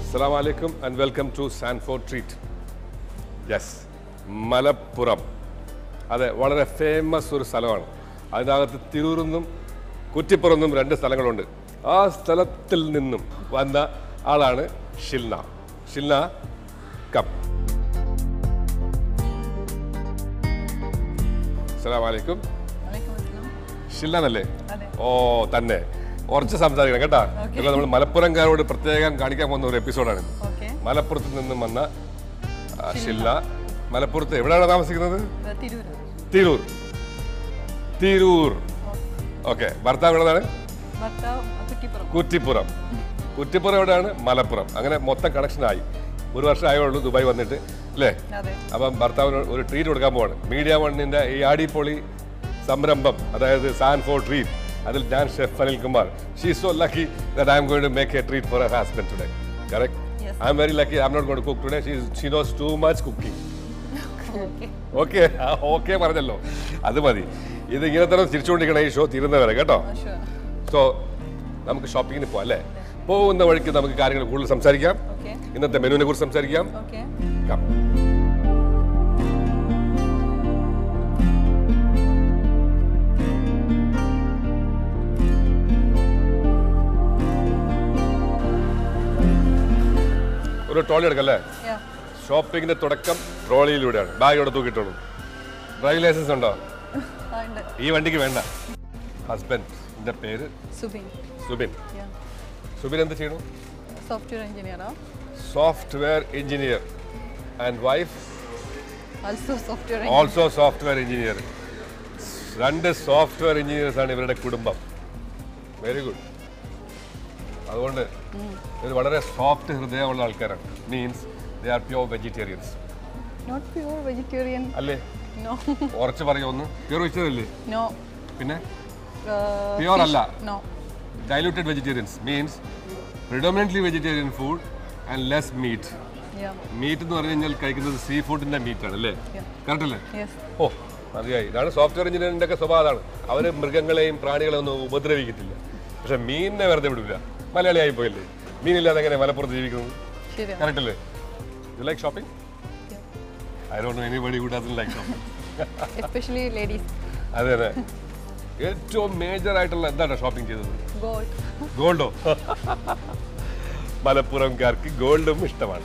Assalamu alaikum and welcome to Sanford Treat. Yes, Malappuram. That's a famous സ്ഥലമാണ്. അതിനകത്ത് തിരൂരിന്നും കുറ്റിപ്പുറന്നും രണ്ട് സ്ഥലങ്ങളുണ്ട്. ആ സ്ഥലത്തിൽ നിന്നും വന്ന ആളാണ് Shilna. Shilna come. Assalamu alaikum. ഷിൽനല്ലേ? ഓ തന്നെ. കുറച്ച് സംസാരിക്കണം കേട്ടോ. ഇപ്പോൾ നമ്മൾ മലപ്പുറംകാരോട് പ്രത്യേകം കാണിക്കാൻ പോകുന്ന ഒരു എപ്പിസോഡാണ്. മലപ്പുറത്ത് നിന്നും വന്ന ഷിൽന. മലപ്പുറത്ത് എവിടെയാണ് താമസിക്കുന്നത്? തിരൂർ. തിരൂർ. ഓക്കെ. ഭർത്താവ് എവിടെയാണ്? കുറ്റിപ്പുറം. കുറ്റിപ്പുറം എവിടെയാണ്? മലപ്പുറം. അങ്ങനെ മൊത്തം കണക്ഷനായി. ഒരു വർഷം ആയുള്ളൂ ദുബായ് വന്നിട്ട് അല്ലേ? അപ്പം ഭർത്താവിന് ഒരു ട്രീറ്റ് കൊടുക്കാൻ പോവാണ്. മീഡിയ വണ്ണിൻ്റെ ഈ ആടിപ്പൊളി സംരംഭം, അതായത് സാൻഫോർഡ് ട്രീറ്റ്. അതിൽ ഞാൻ chef Anil Kumar. She is so lucky that I am going to make a treat for her husband today. Correct? I am very lucky. I am not going to cook today. She knows too much cooking. Okay okay പറഞ്ഞല്ലോ, അത് മതി. ഇത് ഇങ്ങനെ തന്നെ തിരിച്ചുകൊണ്ടിരിക്കണം ഈ show തീരുന്നവരെ കേട്ടോ. So നമുക്ക് ഷോപ്പിങ്ങിന് പോവാം അല്ലേ? പോകുന്ന വഴിക്ക് നമുക്ക് കാര്യങ്ങൾ കൂടുതൽ സംസാരിക്കാം. ഇന്നത്തെ മെനുവിനെ കുറിച്ച് സംസാരിക്കാം. ഒരു ട്രോളി എടുക്കല്ലേ? ഷോപ്പിങ്ങിന്റെ തുടക്കം ട്രോളിയിലൂടെയാണ്. ബാഗ് ഇവിടെ തൂക്കിയിട്ടുള്ളൂ. ഡ്രൈവിംഗ് ലൈസൻസ് ഉണ്ടോ? ഈ വണ്ടിക്ക് വേണ്ട. ഹസ്ബൻഡിന്റെ പേര് സുബിൻ. സുബിൻ എന്ത് ചെയ്യണു? Software engineer. And wife also software engineer. രണ്ട് സോഫ്റ്റ്വെയർ എഞ്ചിനീയേഴ്സ് ആണ് ഇവരുടെ കുടുംബം. Very good. അതുകൊണ്ട് ഇത് വളരെ സോഫ്റ്റ് ഹൃദയമുള്ള ആൾക്കാരാണ്. Means they are pure vegetarians. Not pure vegetarian. അല്ലേ? No. ഉറച്ചു പറയോ ഒന്ന്? പ്യൂർ വെജിറ്റേറിയൻ അല്ലേ? No. പിന്നെ പ്യൂർ അല്ല. No. Diluted vegetarians means predominantly vegetarian food and less meat. Yeah. Meat എന്ന് പറഞ്ഞു കഴിഞ്ഞാൽ കഴിക്കുന്നത് സീ ഫുഡിന്റെ മീറ്റ് ആണ് അല്ലേ? കറക്റ്റ് അല്ലേ? Yes. ഓ മതിയായി. ഇതാണ് സോഫ്റ്റ്വെയർ എഞ്ചിനീയറിന്റെ ഒക്കെ സ്വഭാവം. അതാണ്. അവർ മൃഗങ്ങളെയും പ്രാണികളെയും ഒന്നും ഉപദ്രവിക്കത്തില്ല. പക്ഷെ മീനിനെ വെറുതെ വിടില്ല. മലയാളിയായി പോയില്ലേ? മീനില്ലാതെ എങ്ങനെ മലപ്പുറത്ത് ജീവിക്കുന്നത്? കറക്റ്റ് അല്ലേ? You like shopping? Yeah. I don't know anybody who doesn't like shopping. Especially ladies. അതെ അതെ. ഏറ്റവും മേജർ ആയിട്ടുള്ള എന്താണ് ഷോപ്പിംഗ് ചെയ്തത്? Gold. ഗോൾഡോ? മലപ്പുറംകാർക്ക് ഗോൾഡും ഇഷ്ടമാണ്.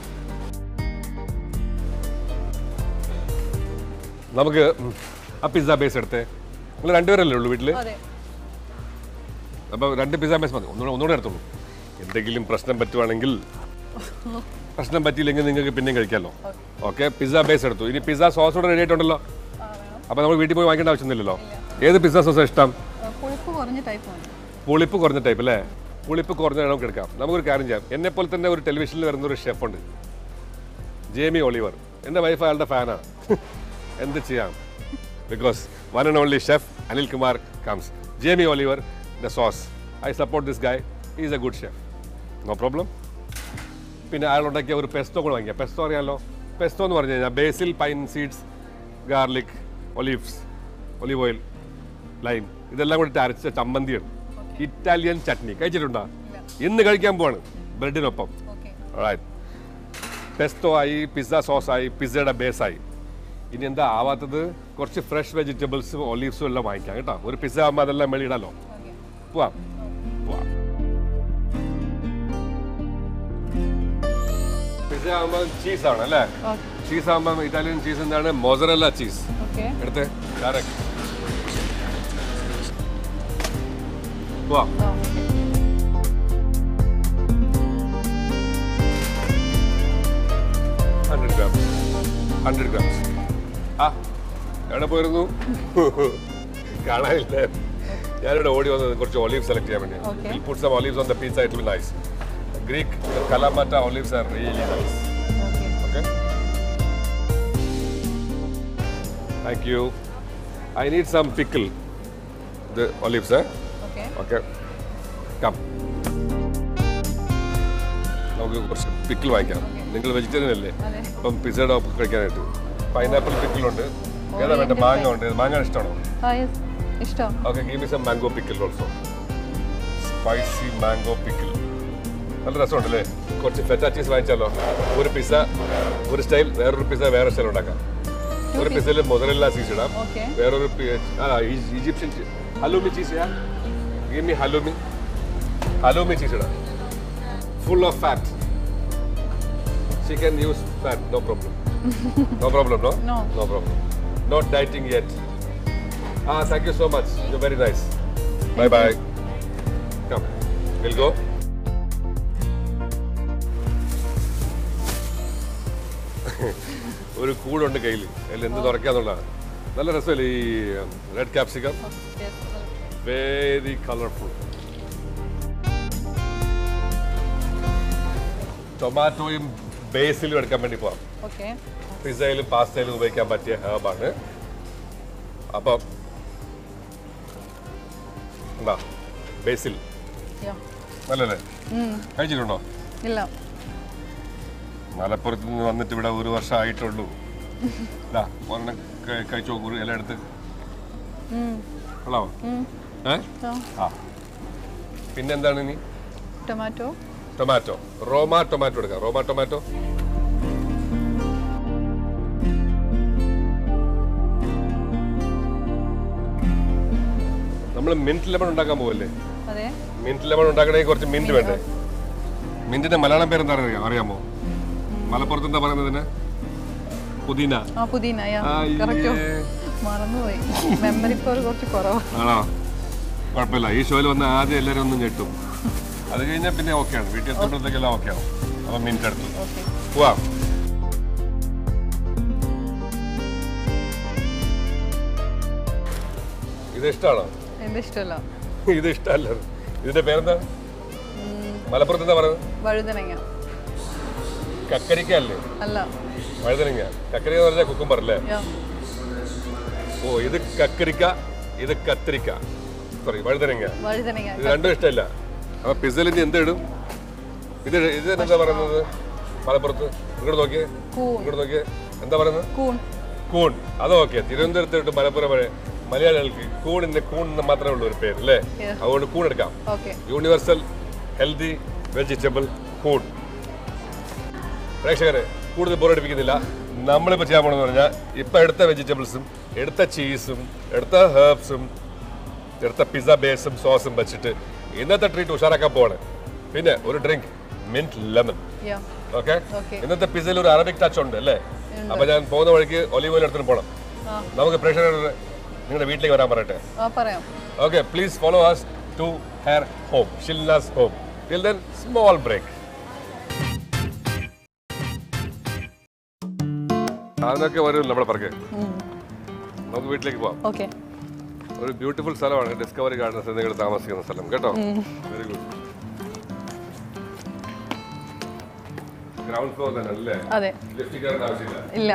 നമുക്ക് ആ പിസ്സ ബേസ് എടുത്തേ. നിങ്ങൾ രണ്ടുപേരല്ലേ ഉള്ളൂ വീട്ടിൽ? അപ്പോൾ രണ്ട് പിസ്സ ബേസ് മതി. ഒന്നുകൂടെ എടുത്തോളൂ. എന്തെങ്കിലും പ്രശ്നം പറ്റുവാണെങ്കിൽ, പ്രശ്നം പറ്റിയില്ലെങ്കിൽ നിങ്ങൾക്ക് പിന്നെയും കഴിക്കാമല്ലോ. ഓക്കെ. പിസ്സ ബേസ് എടുത്തു. ഇനി പിസ്സ സോസ് കൂടെ റെഡി ആയിട്ടുണ്ടല്ലോ. അപ്പോൾ നമ്മൾ വീട്ടിൽ പോയി വാങ്ങിക്കേണ്ട ആവശ്യമൊന്നുമില്ലല്ലോ. ഏത് പിസ്സ സോസാണ് ഇഷ്ടം? പുളിപ്പ് കുറഞ്ഞ ടൈപ്പ് അല്ലേ? പുളിപ്പ് കുറഞ്ഞ നമുക്ക് എടുക്കാം. നമുക്കൊരു കാര്യം ചെയ്യാം. എന്നെപ്പോലെ തന്നെ ഒരു ടെലിവിഷനിൽ വരുന്ന ഒരു ഷെഫുണ്ട്, ജേമി ഒലിവർ. എൻ്റെ വൈഫ് അയാളുടെ ഫാനാണ്. എന്ത് ചെയ്യാം? Because one and only chef Anil Kumar comes. Jamie Oliver the sauce. I support this guy. He is a good chef. No problem. പിന്നെ അയാളുണ്ടാക്കിയ ഒരു പെസ്റ്റോ കൂടെ വാങ്ങിക്കാം. പെസ്റ്റോ അറിയാമല്ലോ? പെസ്റ്റോ എന്ന് പറഞ്ഞു കഴിഞ്ഞാൽ basil, pine seeds, garlic, olive oil, lime ഇതെല്ലാം കൂടി അരച്ച ചമ്മന്തിയാണ്. ഇറ്റാലിയൻ ചട്നി കഴിച്ചിട്ടുണ്ടോ? ഇന്ന് കഴിക്കാൻ പോവാണ് ബ്രെഡിനൊപ്പം. പെസ്റ്റോ ആയി, പിസ്സ സോസായി, പിസ്സയുടെ ബേസായി. ഇനി എന്താ ആവാത്തത്? കുറച്ച് ഫ്രഷ് വെജിറ്റബിൾസും ഒലീവ്സും എല്ലാം വാങ്ങിക്കാം കേട്ടോ. ഒരു പിസ്സ ആകുമ്പോൾ അതെല്ലാം വെളിയിടാലോ. പോവാം. പിസ്സ ആകുമ്പോൾ ചീസാണ് അല്ലേ? ചീസ് ആകുമ്പോൾ ഇറ്റാലിയൻ ചീസ് എന്താണ്? Mozzarella cheese. എടുത്ത് കറക്റ്റ്. പോവാം. 100 grams. ആ എവിടെ പോയിരുന്നു? കാണാനില്ല. ഞാനിവിടെ ഓടി വന്നത് കുറച്ച് ഒലീവ് സെലക്ട് ചെയ്യാൻ വേണ്ടി. We'll put some olives on the pizza. It will be nice. Greek Kalamata olives are really nice. Okay. Thank you. I need some pickle. The olives, eh? Okay. Come. നമുക്ക് കുറച്ച് pickle വാങ്ങിക്കാം. നിങ്ങൾ vegetarian അല്ലേ? അപ്പം പിസ്സയുടെ ഒപ്പം കഴിക്കാനായിട്ട് pineapple പിക്കിളുണ്ട്. ഏതാ വേണ്ട? മാങ്ങ ഉണ്ട്. മാങ്ങ ഇഷ്ടമാണോ? Okay, give me some mango pickle also. Spicy mango pickle. നല്ല രസമുണ്ടല്ലേ? കുറച്ച് ഫെറ്റ ചീസ് വാങ്ങിച്ചാലോ? ഒരു പിസ്സ ഒരു സ്റ്റൈൽ, വേറൊരു പിസ്സ വേറെ സ്റ്റൈൽ ഉണ്ടാക്കാം. ഒരു പിസ്സയിൽ മൊസറല്ല ചീസ് ഇടാം, വേറൊരു ഈജിപ്ഷ്യൻ ഹലൂമി ചീസ് ഇടാം. ഗിവ് മീ ഹലൂമി ചീസ് ഇടാം. Full of fat. She can use fat, no problem. No problem, no? No. No problem. Not dieting yet. Thank you so much. You're very nice. Bye. Come. We'll go. ഒരു കൂടുണ്ട് കയ്യിൽ, അതിൽ എന്ത് തുറക്കാന്നുള്ളതാണ്. നല്ല രസമല്ലേ ഈ red capsicum? Very colourful. ടൊമാറ്റോയും ബേസിലും എടുക്കാൻ വേണ്ടി പോവാം. പിസ്സയിലും പാസ്തയിലും ഉപയോഗിക്കാൻ പറ്റിയ ഹേർബാണ്. അപ്പം എന്താ ബേസിൽ നല്ലല്ലേ? കഴിച്ചിട്ടുണ്ടോ? ഇല്ല. മലപ്പുറത്ത് നിന്ന് വന്നിട്ട് ഇവിടെ ഒരു വർഷം ആയിട്ടുള്ളൂ. ഒരെണ്ണം കഴിച്ചു നോക്കൂ, ഇല എടുത്ത്. കൊള്ളാമോ? പിന്നെന്താണ് ഇനി? ടൊമാറ്റോ. റോമാ ടൊമാറ്റോ എടുക്കാം. റോമാ ടൊമാറ്റോ. നമ്മൾ മിന്റ് ലെമൺ ഉണ്ടാക്കാൻ പോവല്ലേ? മിന്റ് ലെമൺ ഉണ്ടാക്കണമെങ്കിൽ കുറച്ച് മിന്റ് വേണ്ടേ? മിന്റിന്റെ മലയാളം പേരെന്താ അറിയാമോ? മലപ്പുറത്ത് എന്താ പറയുന്നതിന്? പുതിന. ആണോ? കുഴപ്പമില്ല. ഈ ഷോയിൽ വന്ന ആദ്യം എല്ലാവരും ഒന്നും ഞെട്ടും. അത് കഴിഞ്ഞാൽ പിന്നെ ഓക്കെയാണ്. വീട്ടിൽ എത്തുമ്പോഴത്തേക്കെല്ലാം ഓക്കെ ആവും. അപ്പം മിനിറ്റ് എടുത്തു പോവാം. ഇത് ഇഷ്ടമാണോ? ഇത് ഇഷ്ടമല്ല. ഇതിന്റെ പേരെന്താ? മലപ്പുറത്ത് എന്താ പറയുന്നത്? വഴുതനങ്ങ. കക്കരിക്ക അല്ലേ? വഴുതനങ്ങ. കക്കരിക്ക എന്ന് പറഞ്ഞാൽ കുക്കുംബർ അല്ലേ? ഓ, ഇത് കക്കരിക്ക, ഇത് കത്തിരിക്ക. സോറി, വഴുതനങ്ങ. ഇത് രണ്ടും ഇഷ്ടമല്ല. അപ്പൊ പിസ്സയിൽ ഇനി എന്ത് ഇടും? ഇത് എന്താ പറയുന്നത് മലപ്പുറത്ത്? ഇങ്ങോട്ട് നോക്കിയേ. എന്താ പറയുന്നത്? കൂൺ. അത് ഓക്കെ. തിരുവനന്തപുരത്ത് മലപ്പുറം മലയാളികൾക്ക് കൂണിന് മാത്രമേ ഉള്ളൂ ഒരു പേര് അല്ലേ? അതുകൊണ്ട് കൂൺ എടുക്കാം. യൂണിവേഴ്സൽ ഹെൽത്തി വെജിറ്റബിൾ കൂൺ. പ്രേക്ഷകരെ കൂടുതൽ ബോറടിപ്പിക്കുന്നില്ല. നമ്മളിപ്പോൾ ചെയ്യാൻ പോകണമെന്ന് പറഞ്ഞാൽ ഇപ്പം എടുത്ത വെജിറ്റബിൾസും എടുത്ത ചീസും എടുത്ത ഹെർബ്സും എടുത്ത പിസ്സ ബേസും സോസും വെച്ചിട്ട് ഇന്നത്തെ ട്രീറ്റ് ഉഷാറാക്കാൻ പോവാണ്. പിന്നെ ഒരു ഡ്രിങ്ക് മിന്റ് ലെമൺ. ഓക്കെ. ഇന്നത്തെ പിസ്സയിൽ ഒരു അറബിക് ടച്ച് ഉണ്ട് അല്ലേ? അപ്പൊ ഞാൻ പോകുന്ന വഴിക്ക് ഒലിവ് ഓയിൽ എടുത്തിട്ട് പോകണം. നമുക്ക് പ്രേക്ഷകർ നിങ്ങളുടെ വീട്ടിലേക്ക് വരാൻ പറയട്ടെ? Okay. Please follow us to her home, Shilna's home. Till then, small break. അതൊക്കെ വരും നമ്മുടെ പറക്കെ. നമുക്ക് വീട്ടിലേക്ക് പോവാം. ഒരു ബ്യൂട്ടിഫുൾ സ്ഥലമാണ് ഡിസ്കവറി ഗാർഡൻസ്. നിങ്ങൾ താമസിക്കുന്ന സ്ഥലം കേട്ടോ. Very good. ഗ്രൗണ്ട് ഫ്ലോർ തന്നെ അല്ലേ? ലിഫ്റ്റ് കയറേണ്ട ആവശ്യമില്ല.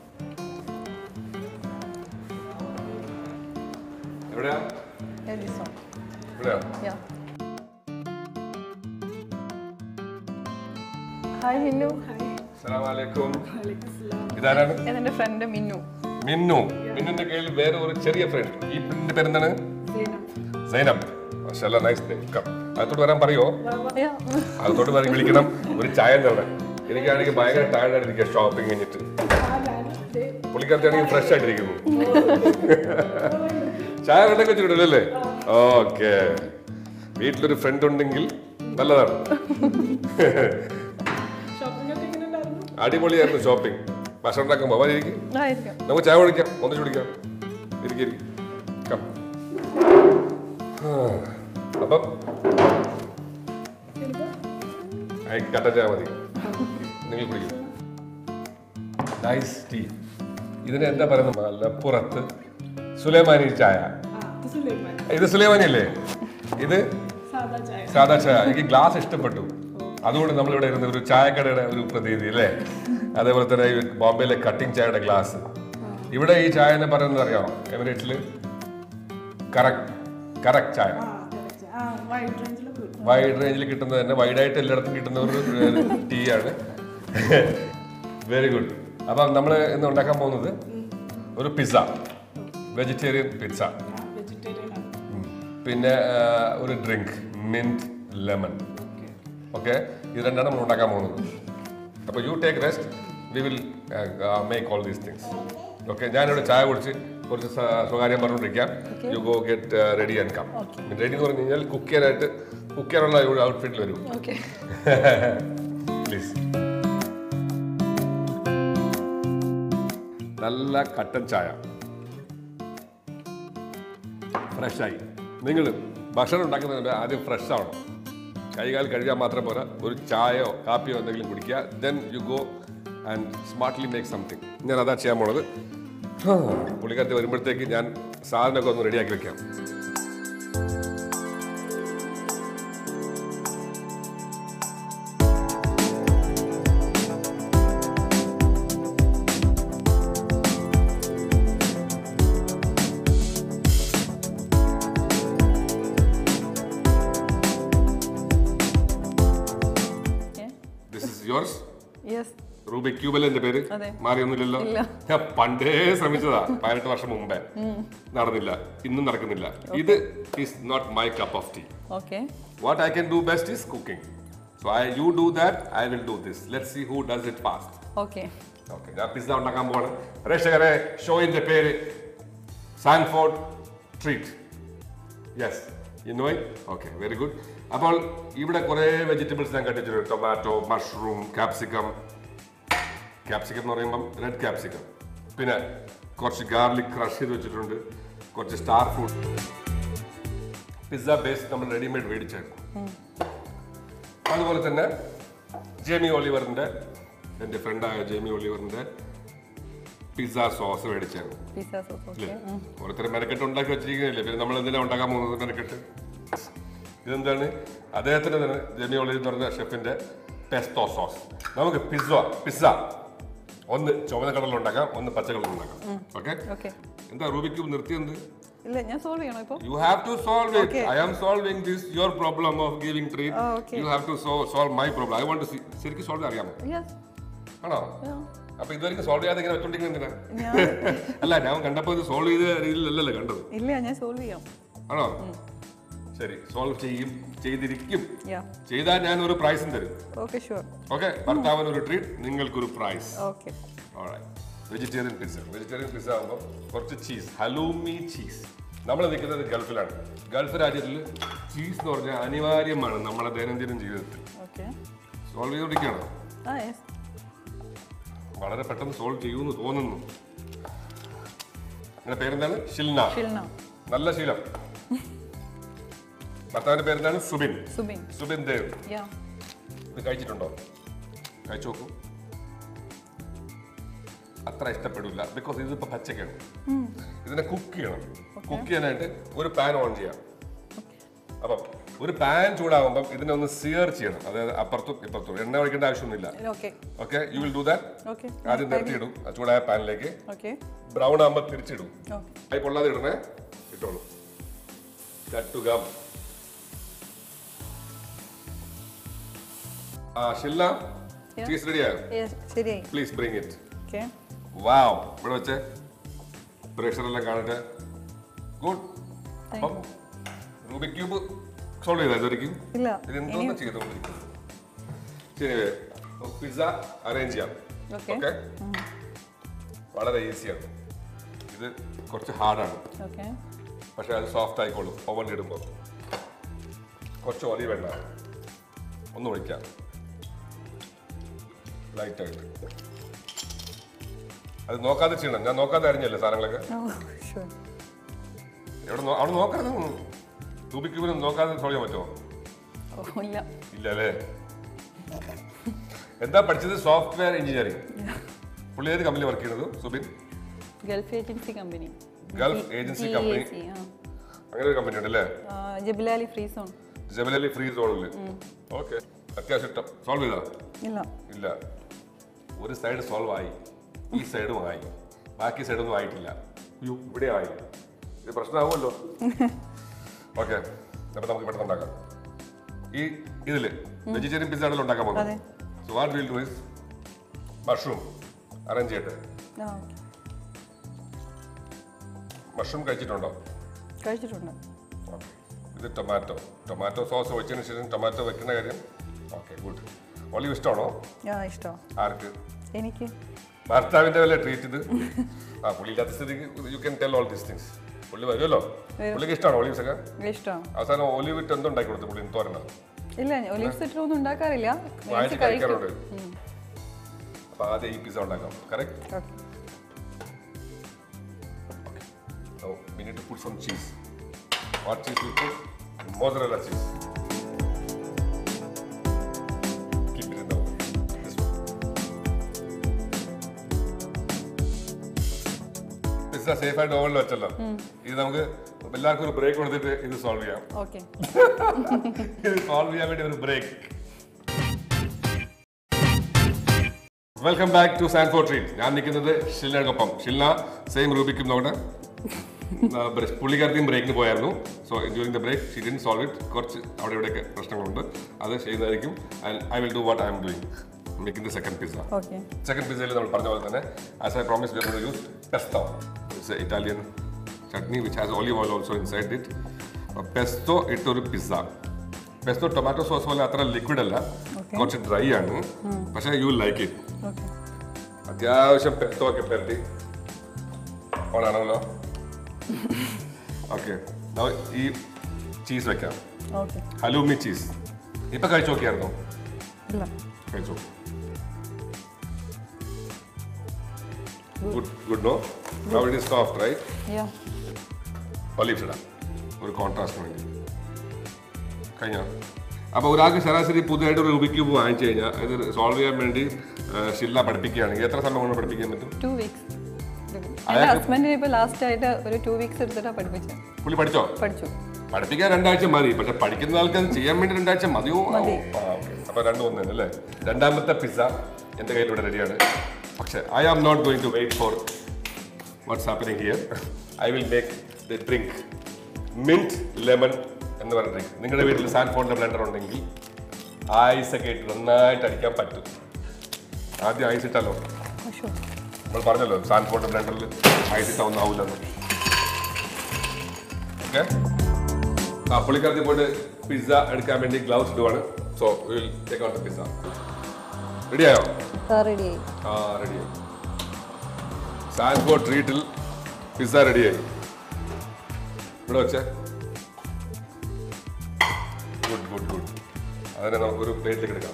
എവിടെയാ? ഹായ് മിന്നു. അസ്സലാമലൈക്കും. ഇതാരാണ്? എന്റെ ഫ്രണ്ട് മിന്നു. മിന്നുന്റെ കയ്യിൽ വേറെ ഒരു ചെറിയ ഫ്രണ്ട്. ഈ ഫ്രണ്ടിന്റെ പേരെന്താണ്? സൈനബ്. മാഷാഅല്ലാഹ്, നൈസ് നെയിം. കം. അകത്തോട്ട് വരാൻ പറയോ? അകത്തോട്ട് വരാൻ വിളിക്കണം. ഒരു ചായ തന്നെ. എനിക്കാണെങ്കിൽ ഭയങ്കര ടയർഡ് ആയിട്ടിരിക്കുക ഷോപ്പിംഗ് കഴിഞ്ഞിട്ട്. പുള്ളിക്കാരത്താണെങ്കിൽ ഫ്രഷ് ആയിട്ടിരിക്കുന്നു. ചായ വേണ്ടൊക്കെ വെച്ചിട്ടുണ്ടല്ലേ? ഓക്കെ. വീട്ടിലൊരു ഫ്രണ്ട് ഉണ്ടെങ്കിൽ നല്ലതാണ്. അടിപൊളിയായിരുന്നു ഷോപ്പിംഗ്. ഭക്ഷണം ഉണ്ടാക്കുമ്പോ നമുക്ക് ചായ കുടിക്കാം, ഒന്നിച്ച് കുടിക്കാം. അപ്പം കട്ടൻ ചായ മതി, നിങ്ങൾ കുടിക്കും. Nice tea. ഇതിന് എന്താ പറയുന്നത് മലപ്പുറത്ത്? സുലൈമാനി ചായ. ഇത് സുലൈമാനി അല്ലേ? ഇത് സാദാ ചായ. എനിക്ക് ഗ്ലാസ് ഇഷ്ടപ്പെട്ടു, അതുകൊണ്ട് നമ്മളിവിടെ ഇരുന്ന ഒരു ചായക്കടയുടെ ഒരു പ്രതീതി അല്ലേ? അതേപോലെ തന്നെ ബോംബെയിലെ കട്ടിംഗ് ചായയുടെ ഗ്ലാസ്. ഇവിടെ ഈ ചായ എന്ന് പറയുന്നത് അറിയാമോ? എമിറേറ്റ്സിൽ കറക്റ്റ് ചായ. വൈഡ് റേഞ്ചിൽ കിട്ടുന്നത് തന്നെ, വൈഡായിട്ട് എല്ലായിടത്തും കിട്ടുന്ന ഒരു ടീ ആണ്. Very good. അപ്പം നമ്മൾ ഇന്ന് ഉണ്ടാക്കാൻ പോകുന്നത് ഒരു പിസ്സ, വെജിറ്റേറിയൻ പിസ്സ. പിന്നെ ഒരു ഡ്രിങ്ക് മിന്റ് ലെമൺ. ഓക്കെ, ഇത് രണ്ടാണ് നമ്മൾ ഉണ്ടാക്കാൻ പോകുന്നത്. അപ്പോൾ you take rest, we will make all these things. Okay, ഞാനിവിടെ ചായ കുടിച്ച് കുറച്ച് സ്വകാര്യം പറഞ്ഞുകൊണ്ടിരിക്കാം. You go get ready and come. Ready എന്ന് പറഞ്ഞു കഴിഞ്ഞാൽ കുക്ക് ചെയ്യാനുള്ള ഒരു ഔട്ട്ഫിറ്റിൽ വരും. പ്ലീസ്. നല്ല കട്ടൻ ചായ, ഫ്രഷായി. നിങ്ങൾ ഭക്ഷണം ഉണ്ടാക്കുന്നതിന് ആദ്യം ഫ്രഷ് ആവണം. കൈകാൽ കഴുകാൻ മാത്രം പോരാ, ഒരു ചായയോ കാപ്പിയോ എന്തെങ്കിലും കുടിക്കുക. Then you go and smartly make something. ഞാൻ അതാ ചെയ്യാൻ പോണത്. പുള്ളിക്കാരത്ത് വരുമ്പോഴത്തേക്ക് ഞാൻ സാധനമൊക്കെ ഒന്ന് റെഡിയാക്കി വെക്കാം. റൂബിക് ക്യൂബല്ലേ എന്റെ പേര്, മാറിയൊന്നുമില്ലല്ലോ. ഞാൻ പണ്ടേ ശ്രമിച്ചതാ, 18 വർഷം മുമ്പേ. നടന്നില്ല, ഇന്നും നടക്കുന്നില്ല. ഇത് is not my cup of tea. What I can do best is cooking. So you do that, I will do this. Let's see who does it fast. Okay, ഞാൻ പിസ്സ ഉണ്ടാക്കാൻ പോവാണ്. പ്രേക്ഷകരെ, ഷോയിന്റെ പേര് Sanford treat. Yes, you know it. Okay, very good. അപ്പോൾ ഇവിടെ കുറേ vegetables ഞാൻ കണ്ടിട്ടുണ്ട്. ടൊമാറ്റോ, മഷ്റൂം, ക്യാപ്സിക്കം എന്ന് പറയുമ്പം റെഡ് ക്യാപ്സിക്കം, പിന്നെ കുറച്ച് ഗാർലിക് ക്രഷ് ചെയ്ത് വെച്ചിട്ടുണ്ട്, കുറച്ച് സ്റ്റാർ ഫ്രൂട്ട്. പിസ്സ ബേസ് നമ്മൾ റെഡിമെയ്ഡ് മേടിച്ചായിരുന്നു. അതുപോലെ തന്നെ ജേമി ഒലിവറിന്റെ, എൻ്റെ ഫ്രണ്ടായ ജേമി ഒലിവറിന്റെ പിസ്സ സോസ് മേടിച്ചായിരുന്നു. ഓരോരുത്തരും മെനക്കെട്ട് ഉണ്ടാക്കി വെച്ചിരിക്കുന്നില്ലേ, പിന്നെ നമ്മൾ എന്തിനാണ് ഉണ്ടാക്കാൻ പോകുന്നത് മെനക്കെട്ട്. ഇതെന്താണ്? അദ്ദേഹത്തിന്റെ തന്നെ ജേമി ഒലിവർ എന്ന് പറഞ്ഞ ഷെഫിന്റെ പെസ്തോ സോസ്. നമുക്ക് പിസ്സ ഒന്ന് ചുവന്ന കളറിൽ ഉണ്ടാക്കാം, ഒന്ന് പച്ച കളറിൽ ഉണ്ടാക്കാം. ഓക്കെ, എന്താ റൂബിക് ക്യൂബ് നിർത്തിയത്? You have to solve it. I am solving this your problem of giving treat. You have to solve my problem. I want to see. ശരിക്കും സോൾവ് അറിയാമോ? ആണോ? അപ്പൊ ഇതുവരെയും സോൾവ് ചെയ്യാതെ ഇങ്ങനെ വെച്ചോണ്ടിരിക്കുന്ന എന്തിനാ? അല്ല, ഞാൻ കണ്ടപ്പോ ഇത് സോൾവ് ചെയ്ത രീതിയിലല്ലല്ലോ കണ്ടത്. ഇല്ല, ഞാൻ സോൾവ് ചെയ്യാം. ആണോ? ശരി, സോൾവ് ചെയ്തിരിക്കും. ചെയ്താൽ ഞാൻ ഒരു പ്രൈസും തരും. ഓക്കെ, ഭർത്താവിന് ഒരു ട്രീറ്റ്, നിങ്ങൾക്കൊരു പ്രൈസ്. വെജിറ്റേറിയൻ പിസ്സ ആകുമ്പോൾ കുറച്ച് ചീസ്, ഹലൂമി ചീസ്. നമ്മൾ നിൽക്കുന്നത് ഗൾഫിലാണ്. ഗൾഫ് രാജ്യത്തിൽ ചീസ് എന്ന് പറഞ്ഞാൽ അനിവാര്യമാണ് നമ്മുടെ ദൈനംദിന ജീവിതത്തിൽ. സോൾവ് ചെയ്തോണ്ടിരിക്കുകയാണോ? വളരെ പെട്ടെന്ന് സോൾവ് ചെയ്യുമെന്ന് തോന്നുന്നു. നിങ്ങളുടെ പേരെന്താണ്? ഷിൽന. നല്ല ശീലം. ഭർത്താവിന്റെ പേരെന്താണ്? സുബിൻ ദേവ്. ഇത് കഴിച്ചിട്ടുണ്ടോ? കഴിച്ചു നോക്കൂ. അത്ര ഇഷ്ടപ്പെടില്ല, ബിക്കോസ് ഇതിപ്പോ പച്ചക്കാണ്. ഇതിനെ കുക്ക് ചെയ്യണം. കുക്ക് ചെയ്യാനായിട്ട് ഒരു പാൻ ഓൺ ചെയ്യാം. അപ്പം ഒരു പാൻ ചൂടാകുമ്പോൾ ഇതിനെ ഒന്ന് സിയർ ചെയ്യണം. അതായത് അപ്പുറത്തും ഇപ്പുറത്തും. എണ്ണ ഒഴിക്കേണ്ട ആവശ്യമൊന്നുമില്ല. Okay, you will do that. ആദ്യം നിർത്തിയിടും ചൂടായ പാനിലേക്ക്. ബ്രൗൺ ആകുമ്പോൾ തിരിച്ചിടും. കൈ പൊള്ളാതെ ഇടണേ, ഇട്ടോളൂ. ചട്ടുക. ഷില്ല, ചീസ് റെഡിയായോ? Please bring it. വാവ്, ഇവിടെ വെച്ചേ, പ്രേക്ഷകരെല്ലാം കാണട്ടെ. ഗുഡ്. അപ്പം റൂബിക് ക്യൂബ് സോൾവ് ചെയ്താൽ ഇതായിരിക്കും. ഇതെന്തോന്ന് ചെയ്തുകൊണ്ടിരിക്കുന്നത്. ശരി, പിസ്സ അറേഞ്ച് ചെയ്യാം. ഓക്കെ, വളരെ ഈസിയാണ്. ഇത് കുറച്ച് ഹാർഡാണ്, പക്ഷെ അത് സോഫ്റ്റ് ആയിക്കോളും ഓവനിൽ ഇടുമ്പോൾ. കുറച്ച് ഒലിവ് എണ്ണ ഒന്ന് ഒഴിക്കാം, ലൈറ്റായിട്ട്. അത് നോക്കാതെ ചെയ്യണം. ഞാൻ നോക്കാതെ അറിഞ്ഞല്ലേ സാധനങ്ങളൊക്കെ. അവിടെ നോക്കരുത്. റൂബിക് ക്യൂബിന് നോക്കാതെ സോൾവ് ചെയ്യാൻ പറ്റുമോ? ഇല്ല അല്ലേ? എന്താ പഠിച്ചത്? Software engineering. പുള്ളി ഏത് കമ്പനി വർക്ക് ചെയ്യുന്നത്? Subin gulf agency company. അങ്ങനെ ഒരു കമ്പനി ഉണ്ട് അല്ലേ? ജബലാലി ഫ്രീ സോണില്. ഓക്കെ, അത്യാവശ്യം സോൾവ് ചെയ്താ? ഇല്ല. ഒരു സൈഡ് സോൾവ് ആയി, ഈ സൈഡും ആയി, ബാക്കി സൈഡൊന്നും ആയിട്ടില്ല. ഇവിടെ ആയി. ഇത് പ്രശ്നമാവുമല്ലോ. ഓക്കെ, അപ്പൊ നമുക്ക് പെട്ടെന്ന് ഉണ്ടാക്കാം. ഇതില് വെജിറ്റേറിയൻ പിസ്സ ആണല്ലോ ഉണ്ടാക്കാൻ പോകുന്നത്. So what will do is mushroom arrange ചെയ്യട്ടെ. മഷ്റൂം കഴിച്ചിട്ടുണ്ടോ? കഴിച്ചിട്ടുണ്ട്. ഇത് ടൊമാറ്റോ സോസ് ഒഴിച്ചതിന് ശേഷം ടൊമാറ്റോ വെക്കുന്ന കാര്യം ഓക്കെ ഗുഡ്. ഒലിവ് ഇഷ്ടമാണോ? ഇഷ്ടം. ആർക്ക്? എനിക്ക്. ഭർത്താവിന്റെ വല്ല ട്രീറ്റ് ഇത്? പുള്ളി ഇല്ലാത്ത സ്ഥിതിക്ക് you can tell all these things. പുള്ളി വരുമല്ലോ. പുള്ളിക്ക് ഇഷ്ടമാണോ ഒലിവ്സ് ഒക്കെ? ഇഷ്ടം. അവസാനം ഒലിവ് ഇട്ട് എന്തുണ്ടാക്കി കൊടുത്തു പുള്ളി? തോരണ? ഇല്ല, ഒലിവ്സ് ഇട്ടൊന്നും ഉണ്ടാക്കാറില്ല. കഴിക്കാറുണ്ട്. അപ്പൊ ആദ്യം ഈ പിസ്സ ഉണ്ടാക്കാം. Correct? Now we need to put some cheese. What cheese we put? Mozzarella cheese. Keep it in the oven. This one. Pizza safe ആയിട്ട് ഓവനിൽ വെച്ചല്ലോ. ഇത് നമുക്ക് എല്ലാവർക്കും ഒരു ബ്രേക്ക് കൊടുത്തിട്ട് ഇത് സോൾവ് ചെയ്യാം. ഓക്കെ. ഇത് സോൾവ് ചെയ്യാൻ വേണ്ടി ഒരു break. Welcome back to Sanford treat. ഞാൻ നിൽക്കുന്നത് ഷിൽനക്കൊപ്പം. ഷിൽന സെയിം റൂബിക്കും നോക്കട്ടെ. പുള്ളിക്കാരത്തെയും ബ്രേക്കിന് പോയായിരുന്നു. So during the break she didn't solve it. കുറച്ച് അവിടെ ഇവിടെയൊക്കെ പ്രശ്നങ്ങളുണ്ട്. അത് ചെയ്യുന്നതായിരിക്കും. And I will do what I am doing, making the second pizza. Second പിസ്സയിൽ നമ്മൾ പറഞ്ഞ പോലെ തന്നെ as I promise we are going to use pesto. It's a Italian chutney which has olive oil also inside it. Pesto ഇട്ടൊരു pizza. Pesto tomato sauce പോലെ അത്ര liquid അല്ല, കുറച്ച് ഡ്രൈ ആണ്. പക്ഷേ യു ലൈക്ക് ഇറ്റ്. അത്യാവശ്യം പെസ്തോ ഒക്കെ പെരട്ടി ഓണാണല്ലോ. ഓക്കെ, ഈ ചീസ് വെക്കാം. Halloumi cheese. ഇപ്പൊ കഴിച്ചു നോക്കിയായിരുന്നോ? കഴിച്ചു. Good no? Now it is soft, right? Yeah. Olives ഇടാം ഒരു കോൺട്രാസ്റ്റിന് വേണ്ടി. കഴിഞ്ഞോ? അപ്പോൾ ഒരാൾക്ക് ശരാശരി പുതുതായിട്ട് ഒരു റൂബിക് ക്യൂബ് വാങ്ങിച്ചു കഴിഞ്ഞാൽ ഇത് സോൾവ് ചെയ്യാൻ വേണ്ടി ഷില്ല പഠിപ്പിക്കുകയാണെങ്കിൽ എത്ര സമയം കൊണ്ട് പഠിപ്പിക്കാൻ പറ്റും? 2 weeks. ഹസ്ബൻഡിനെ ഇപ്പോൾ ലാസ്റ്റ് ആയിട്ട് ഒരു 2 weeks എടുത്തിട്ടാണ് പഠിപ്പിച്ചത്. പുള്ളി പഠിച്ചോ? പഠിച്ചു. പഠിപ്പിക്കാൻ 2 ആഴ്ച മതി, പക്ഷെ പഠിക്കുന്ന ആൾക്ക് അത് ചെയ്യാൻ വേണ്ടി 2 ആഴ്ച മതിയോ? അപ്പൊ 2 1 അല്ലേ? രണ്ടാമത്തെ പിസ്സ എന്റെ കയ്യിലൂടെ റെഡിയാണ്. പക്ഷെ I am not going to wait for what's happening here. I will make the drink mint lemon എന്ന് പറയുന്ന ഡ്രിങ്ക്. നിങ്ങളുടെ വീട്ടിൽ സാൻഫോർഡിന്റെ ബ്ലെൻഡർ ഉണ്ടെങ്കിൽ ഐസ് ഒക്കെ ഇട്ട് നന്നായിട്ട് അടിക്കാൻ പറ്റും. ആദ്യം ഐസ് ഇട്ടാലോ? നമ്മൾ പറഞ്ഞല്ലോ സാൻഫോർഡിന്റെ ബ്ലെൻഡറിൽ ഐസ് ഇട്ടാ ഒന്നും ആവില്ലെന്ന്. ഓക്കെ, പുള്ളിക്കാരത്തിൽ പോയിട്ട് പിസ്സ എടുക്കാൻ വേണ്ടി ഗ്ലൗസ് ഇടുവാണ്. So will take out the pizza. റെഡിയായോ? റെഡിയായി. റെഡിയായി. സാൻഫോർഡ് ട്രീറ്റിൽ പിസ്സ റെഡിയായി. ഇവിടെ വെച്ചേ. Good good good. അതിനെ നമുക്കൊരു പ്ലേറ്റിലേക്ക് എടുക്കാം.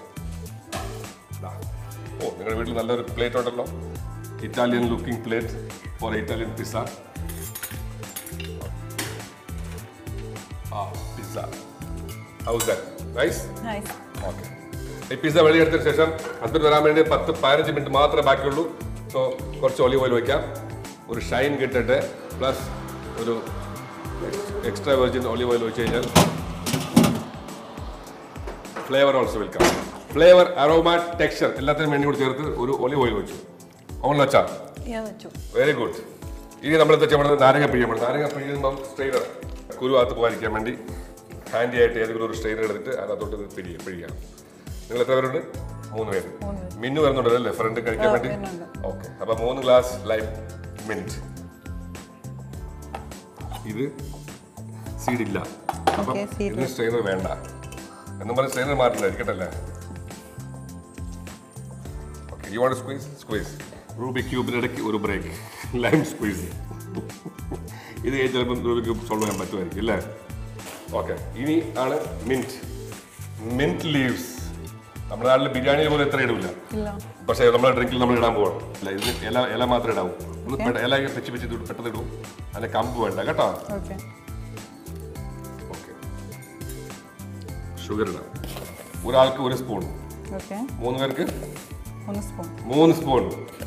ഓ, നിങ്ങളുടെ വീട്ടിൽ നല്ലൊരു പ്ലേറ്റ് ഉണ്ടല്ലോ. Italian looking plate for Italian pizza. Pizza house that? Nice. Okay, ഈ പിസ്സ വെളിയെടുത്തതിന് ശേഷം ഹസ്ബൻഡ് വരാൻ വേണ്ടി 10-15 മിനിറ്റ് മാത്രമേ ബാക്കിയുള്ളൂ. സോ കുറച്ച് ഒലിവ് ഓയിൽ വയ്ക്കാം, ഒരു ഷൈൻ കിട്ടട്ടെ. പ്ലസ് ഒരു എക്സ്ട്രാ വെർജിൻ ഒലിവ് ഓയിൽ വെച്ച് കഴിഞ്ഞാൽ flavour also welcome. Flavour, aroma, texture എല്ലാത്തിനും വേണ്ടി കൂടി ചേർത്ത് ഒരു ഒലിവ് ഓയിൽ വെച്ചു. ഓൺ വെച്ചാ? Very good. ഇനി നമ്മൾ എന്താ ചെയ്യുന്നത്? നാരങ്ങ പിഴിയുമ്പോൾ നാരങ്ങ പിഴിയുമ്പം സ്ട്രെയിനർ കുരുവാത്ത് പോകാതിരിക്കാൻ വേണ്ടി ഹാൻഡി ആയിട്ട് ഏതെങ്കിലും ഒരു സ്ട്രെയിനർ എടുത്തിട്ട് അതിനകത്തോട്ട് പിഴിയാം. നിങ്ങൾ എത്ര പേരുണ്ട്? 3 പേര്. മിന്നു വരുന്നുണ്ടല്ലേ ഫ്രണ്ട് കഴിക്കാൻ വേണ്ടി? ഓക്കെ, അപ്പൊ 3 ഗ്ലാസ് ലൈം മിന്റ്. ഇത് സീഡില്ല, അപ്പം ഇതിന് സ്ട്രെയിനർ വേണ്ട എന്നും പറഞ്ഞ് സ്ട്രെയിനർ മാറ്റില്ല, ഇരിക്കട്ടല്ലേ? Okay, you want squeeze? Squeeze. Rubik ക്യൂബിനിടയ്ക്ക് ഒരു ബ്രേക്ക്, ലൈം സ്ക്വീസ്. ഇത് ചിലപ്പോൾ റൂബിക് ക്യൂബ് സോൾവ് ചെയ്യാൻ പറ്റുമായിരിക്കും അല്ലേ? ഓക്കെ, ഇനി ആണ് മിന്റ് ലീവ്സ്. നമ്മുടെ നാട്ടിൽ ബിരിയാണിയിൽ പോലും എത്ര ഇടില്ല, പക്ഷേ നമ്മുടെ ഡ്രിങ്കിൽ നമ്മൾ ഇടാൻ പോകണം. അല്ല, ഇതിന് ഇല മാത്രമേ ഇടാവൂ. ഒന്ന് ഇല വെച്ച് പെട്ടെന്ന് ഇടും. അതിന് കമ്പ് വേണ്ട കേട്ടോ. ഓക്കെ, ഷുഗർ ഇടാം. ഒരാൾക്ക് 1 സ്പൂൺ. 3 പേർക്ക് 3 സ്പൂൺ.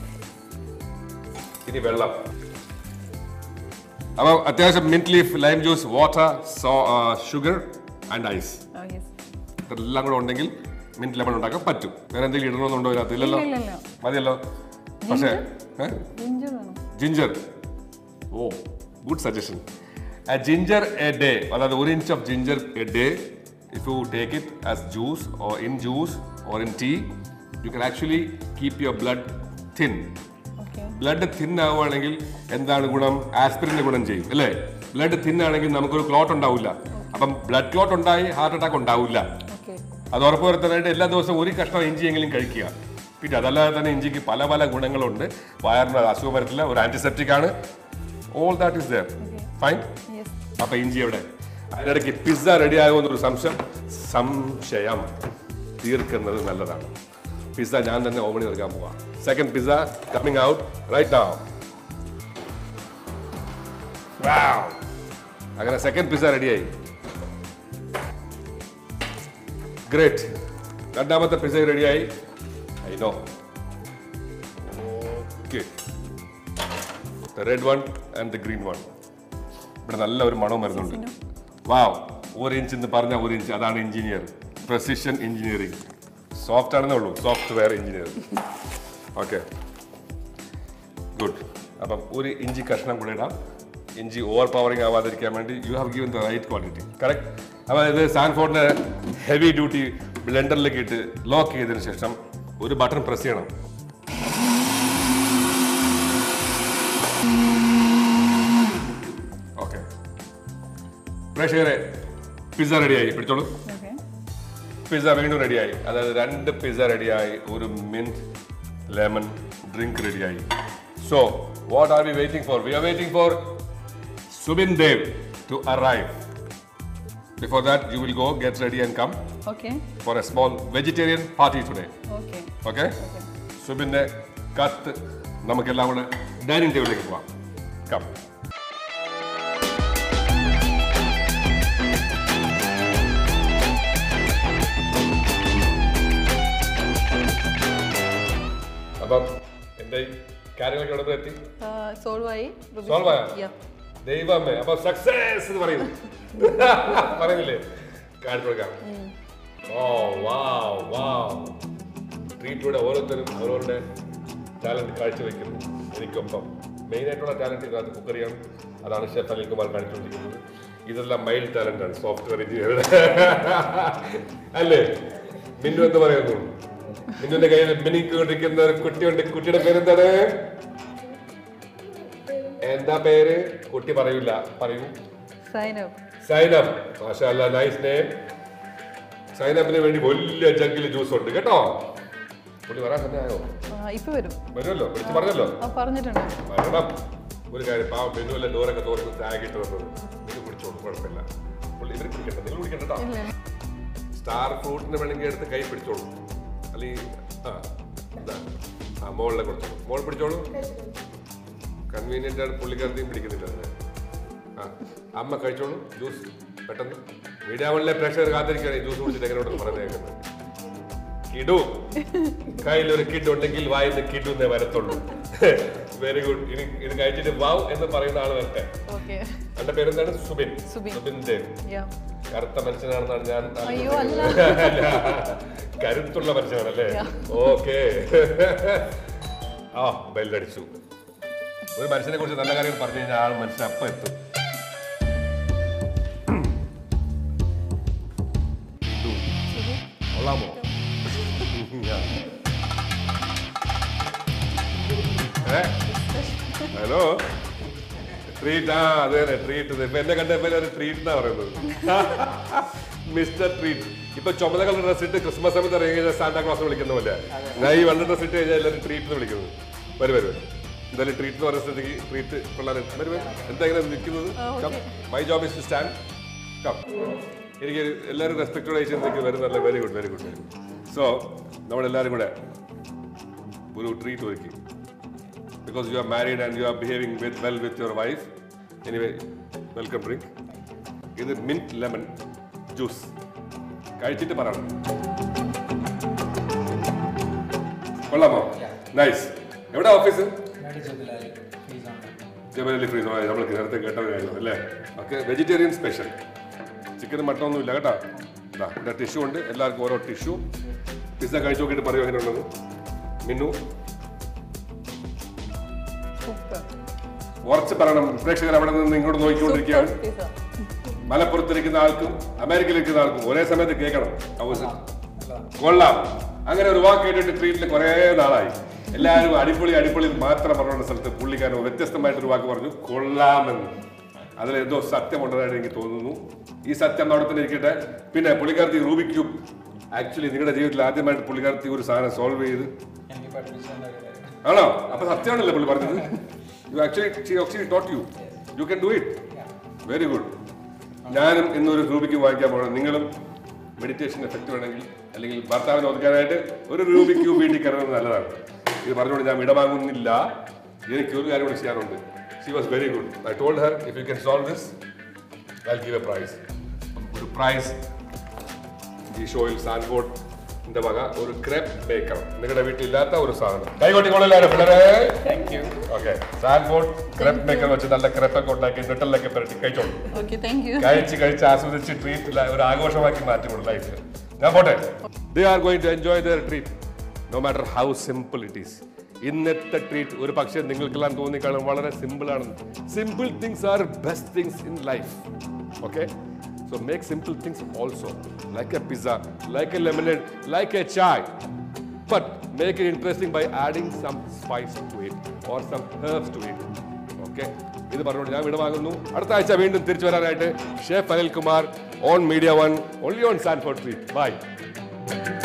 ഇനി വെള്ളം. അപ്പോൾ അത്യാവശ്യം mint leaf, lime juice, water, sugar and ice ഇതെല്ലാം കൂടെ ഉണ്ടെങ്കിൽ മിന്റ് ലെമൺ ഉണ്ടാക്കാൻ പറ്റും. വേറെ എന്തെങ്കിലും ഇടണമെന്നുണ്ടോ ഇതിനകത്ത്? ഇല്ലല്ലോ, മതിയല്ലോ. പക്ഷേ ginger. Oh, good suggestion. Ginger a day, അതായത് 1 inch of ginger a day. If you take it as juice or in tea, you can actually keep your blood thin. Blood thin ആവുകയാണെങ്കിൽ എന്താണ് ഗുണം? ആസ്പിരിന്റെ ഗുണം ചെയ്യും അല്ലേ? ബ്ലഡ് തിൻ ആണെങ്കിൽ നമുക്കൊരു clot ഉണ്ടാവില്ല. അപ്പം ബ്ലഡ് ക്ലോട്ട് ഉണ്ടായി ഹാർട്ട് അറ്റാക്ക് ഉണ്ടാവില്ല. അത് ഉറപ്പുവരുത്താനായിട്ട് എല്ലാ ദിവസവും ഒരു കഷ്ണം ഇഞ്ചിയെങ്കിലും കഴിക്കുക. പിന്നെ അതല്ലാതെ തന്നെ ഇഞ്ചിക്ക് പല പല ഗുണങ്ങളുണ്ട്. വയറിന് അസുഖം വരത്തില്ല, ഒരു ആന്റിസെപ്റ്റിക് ആണ്. All that is there. Fine. അപ്പൊ ഇഞ്ചി എവിടെ? അതിനിടയ്ക്ക് പിസ്സ റെഡി ആകുമെന്നൊരു സംശയം തീർക്കുന്നത് നല്ലതാണ്. പിസ്സ ഞാൻ തന്നെ ഓവണിൽ എടുക്കാൻ പോവാം. Second pizza coming out right now. അങ്ങനെ സെക്കൻഡ് പിസ്സ റെഡിയായി. ഗ്രേറ്റ്. രണ്ടാമത്തെ പിസ്സ റെഡിയായി. I know. Okay. The red one and the green one. ഇവിടെ നല്ല ഒരു മണവും വരുന്നുണ്ട്. വാവ്. 1 ഇഞ്ച് എന്ന് പറഞ്ഞാൽ 1 ഇഞ്ച്. അതാണ് എഞ്ചിനീയർ. Precision engineering. സോഫ്റ്റ് ആണെന്നേ ഉള്ളൂ. Software engineer. Okay, good. അപ്പം 1 ഇഞ്ചി കഷ്ണം കൂടെ ഇടാം. ഇഞ്ചി ഓവർ പവറിങ് ആവാതിരിക്കാൻ വേണ്ടി you have given the right quantity. Correct. അപ്പോൾ ഇത് സാൻഫോർഡിന്റെ ഹെവി ഡ്യൂട്ടി ബ്ലെൻഡറിലേക്ക് ഇട്ട് ലോക്ക് ചെയ്തതിന് ശേഷം ഒരു ബട്ടൺ പ്രസ് ചെയ്യണം. ഓക്കെ, പ്രേക്ഷകരെ, പിസ്സ റെഡിയായി. പിടിച്ചോളൂ. പിസ്സ വീണ്ടും റെഡിയായി. അതായത് 2 പിസ്സ റെഡിയായി, ഒരു മിന്റ് ലെമൺ ഡ്രിങ്ക് റെഡിയായി. So what are we waiting for? We are waiting for Subin Dev to arrive. Before that, you will go get ready and come for a small vegetarian party today. Okay? Subinne kath namakkellam kude dining table lekku povam. Come. അപ്പം എന്തായി കാര്യങ്ങളൊക്കെ എവിടെ എത്തി? Solve ആയി. ദൈവമേ, അപ്പൊ success എന്ന് പറയുന്നു. പറയുന്നില്ലേ? കാണിച്ചു കൊടുക്കാം. ഓ വാവ് വാവ്. ട്രീറ്റിലൂടെ ഓരോരുത്തരും അവരവരുടെ ടാലന്റ് കാഴ്ചവെക്കുന്നു. എനിക്കൊപ്പം മെയിൻ ആയിട്ടുള്ള ടാലന്റ് ഇതിനകത്ത് കുക്കറിയാണ്. അതാണ് ഷെഫ് അനിൽകുമാർ കാണിച്ചുകൊണ്ടിരിക്കുന്നത്. ഇതെല്ലാം മൈൽഡ് ടാലന്റ് ആണ്. സോഫ്റ്റ്വെയർ എഞ്ചിനീയർ അല്ലേ? മിന്നു എന്ന് പറയുന്നു. മിന്നുവിന്റെ കയ്യിൽ മിനിക്കൊണ്ടിരിക്കുന്ന ഒരു കുട്ടിയുണ്ട്. കുട്ടിയുടെ പേരെന്താണ്? എന്താ പേര്? കുട്ടി പറയൂല. പറയൂ. സൈനബ്. മാഷാഅല്ലാ, നൈസ് നെയിം. സൈനബിന് വേണ്ടി വലിയ ജഗ്ഗിൽ ജ്യൂസ് ഉണ്ട് കേട്ടോ. പുള്ളി വരാൻ സമയമായോ? വരുമല്ലോ. വിളിച്ച് പറഞ്ഞല്ലോ. വരണം. ഒരു കാര്യം, പാവം മെനുവല്ല ഡോറൊക്കെ തോർന്ന് താഗിട്ട് വന്നത്. നിങ്ങൾ കുടിച്ചോളൂ, കുഴപ്പമില്ല. പുള്ളി ഇവർ കുടിക്കണ്ട, നിങ്ങൾ കുടിക്കണ്ടോ? സ്റ്റാർ ഫ്രൂട്ടിന് വേണമെങ്കിൽ എടുത്ത് കൈ പിടിച്ചോളൂ. അല്ലെങ്കിൽ മോളിലെ കൊടുത്തോളൂ. മോൾ പിടിച്ചോളൂ. കൺവീനിയന്റ് ആണ്. പുള്ളിക്കാരത്തെയും പിടിക്കുന്നില്ല. അമ്മ കഴിച്ചോളൂ ജ്യൂസ് പെട്ടെന്ന്. മീഡിയ വണ്ണിലെ പ്രേക്ഷകർ കാത്തിരിക്കുകയാണ് ജ്യൂസ് കുടിച്ചിട്ട് എങ്ങനെയോട്ട് പറഞ്ഞേക്കുന്നത്. കിടു, കയ്യിലൊരു കിഡ് ഉണ്ടെങ്കിൽ വായിന്ന് കിഡു എന്നേ വരത്തുള്ളൂ. Very good. ഇനി ഇത് കഴിച്ചിട്ട് വാവ് എന്ന് പറയുന്ന ആള് വരട്ടെ. എന്റെ പേരെന്താണ്? സുബിൻ. സുബിൻ ദേവ്. കറുത്ത മനുഷ്യനാണെന്നാണ് ഞാൻ. കരുത്തുള്ള മനുഷ്യനാണല്ലേ? ഓക്കെ. ആ ബെല്ലടിച്ചു. ഒരു മനുഷ്യനെ കുറിച്ച് നല്ല കാര്യങ്ങൾ പറഞ്ഞു കഴിഞ്ഞാൽ ആൾ മനുഷ്യൻ അപ്പം എത്തും. കൊള്ളാമോ? Hello, treat. അതെ ട്രീറ്റ്. ഇപ്പൊ എന്നെ കണ്ടപ്പോ ഒരു ട്രീറ്റ് എന്നാ പറയുന്നത്. Mister treat. ഇപ്പൊ ചുമന്ന കളർ ഡ്രസ് ഇട്ട് ക്രിസ്മസ് സമയത്ത് ഇറങ്ങി കഴിഞ്ഞാൽ സാന്റാ ക്ലോസ് വിളിക്കുന്ന പോലെ ഞാൻ ഈ വെള്ള ഡ്രസ് ഇട്ട് കഴിഞ്ഞാൽ എല്ലാവരും ട്രീറ്റ് എന്ന് വിളിക്കുന്നത്. വരും. എന്തായാലും ട്രീറ്റ് എന്ന് പറയുന്ന സ്ഥലത്തേക്ക് ട്രീറ്റ് കൊള്ളാൻ എന്താ ഇങ്ങനെ നിൽക്കുന്നത്? My job is to stand. Come. എനിക്ക് എല്ലാവരും റെസ്പെക്റ്റോടെ അയച്ചു വരുന്നല്ലേ. Very good, very good, very good. So നമ്മളെല്ലാവരും കൂടെ ഒരു ട്രീറ്റ് ഒരുക്കി. Because you are married and you are behaving well with your wife. Anyway, welcome drink. ഇത് മിന്റ് ലെമൺ ജ്യൂസ്. കഴിച്ചിട്ട് പറയണം. കൊള്ളാമോ? നൈസ്. എവിടെ ഓഫീസ്? ജബലി ഫ്രീസ്. നമ്മൾ നേരത്തെ കേട്ട കാര്യം അല്ലേ? ഓക്കെ. Vegetarian special. ചിക്കനും മട്ടനൊന്നും ഇല്ല കേട്ടോ. ഇവിടെ ടിഷ്യൂ ഉണ്ട്. എല്ലാവർക്കും ഓരോ ടിഷ്യൂ. പിസ്സ കഴിച്ചു നോക്കിയിട്ട് പറയൂ എങ്ങനെ ഉള്ളത്. മിന്നു കുറച്ച് പറയണം. പ്രേക്ഷകർ അവിടെ നിന്ന് ഇങ്ങോട്ട് നോക്കിക്കൊണ്ടിരിക്കുകയാണ്. മലപ്പുറത്തിരിക്കുന്ന ആൾക്കും അമേരിക്കയിലിരിക്കുന്ന ആൾക്കും ഒരേ സമയത്ത് കേൾക്കണം. കൊള്ളാം. അങ്ങനെ ഒരു വാക്ക് കേട്ടിട്ട് ട്രീറ്റിൽ കുറേ നാളായി. എല്ലാവരും അടിപൊളി അടിപൊളി മാത്രം പറഞ്ഞ സ്ഥലത്ത് പുള്ളിക്കാരൻ വ്യത്യസ്തമായിട്ടൊരു വാക്ക് പറഞ്ഞു, കൊള്ളാമെന്ന്. അതിലെന്തോ സത്യമുണ്ടതായിട്ട് എനിക്ക് തോന്നുന്നു. ഈ സത്യം അവിടെ തന്നെ ഇരിക്കട്ടെ. പിന്നെ പുള്ളിക്കാരത്തി റൂബിക് ക്യൂബ് ആക്ച്വലി നിങ്ങളുടെ ജീവിതത്തിൽ ആദ്യമായിട്ട് പുള്ളിക്കാരത്തി ഒരു സാധനം സോൾവ് ചെയ്ത് എനിക്ക് പഠിപ്പിച്ചു തന്ന ഒരു കാര്യം. ആണോ? അപ്പൊ സത്യമാണല്ലേ പുള്ളി പറഞ്ഞത്? You actually taught you can do it. Very good. ഞാനും ഇന്നൊരു റൂബിക്ക് വാങ്ങിക്കാൻ പോകണം. നിങ്ങളും മെഡിറ്റേഷൻ എഫക്റ്റ് വേണമെങ്കിൽ അല്ലെങ്കിൽ ഭർത്താവിനെ ഒതുക്കാനായിട്ട് ഒരു റൂബിക്ക് വീട്ടിൽ കയറുന്നത് നല്ലതാണ്. ഇത് പറഞ്ഞുകൊണ്ട് ഞാൻ ഇടവാങ്ങുന്നില്ല. എനിക്ക് ഒരു കാര്യം കൂടി ചെയ്യാറുണ്ട്. She was very good. I told her if you can solve this I will give a prize. ഒരു പ്രൈസ് ഈ ഷോയിൽ സാൻഫോർഡിന്റെ വക ഒരു ക്രെപ്പ് ബേക്കർ. നിങ്ങളുടെ വീട്ടിലില്ലാത്ത ഒരു സാധനം കൈകൊട്ടിക്കൊള്ളാലും പിള്ളേരെ. ഓക്കെ, സാൻഫോർഡ് ക്രെപ്പ് ബേക്കർ വെച്ച് നല്ല ക്രെപ്പൊക്കെ ഉണ്ടാക്കി നെട്ടലിലൊക്കെ പുരട്ടി കഴിച്ചോളൂ. കഴിച്ച് ആസ്വദിച്ച് ട്രീറ്റ് ഒരു ആഘോഷമാക്കി മാറ്റുള്ളൂ ലൈഫിൽ. ഞാൻ പോട്ടെ. They are going to enjoy their treat no matter how simple it is. ഇന്നത്തെ ട്രീറ്റ് ഒരു പക്ഷേ നിങ്ങൾക്കെല്ലാം തോന്നിക്കാളും വളരെ സിമ്പിൾ ആണെന്ന്. Simple things are best things in life. Okay, so make simple things also, like a pizza, like a lemonade, like a chai, but make it interesting by adding some spice to it or some herbs to it. Okay, ഇത് പറഞ്ഞുകൊണ്ട് ഞാൻ വിടവാങ്ങുന്നു. അടുത്ത ആഴ്ച വീണ്ടും തിരിച്ചു വരാനായിട്ട് chef Anil Kumar on media 1, only on Sanford Street. Bye.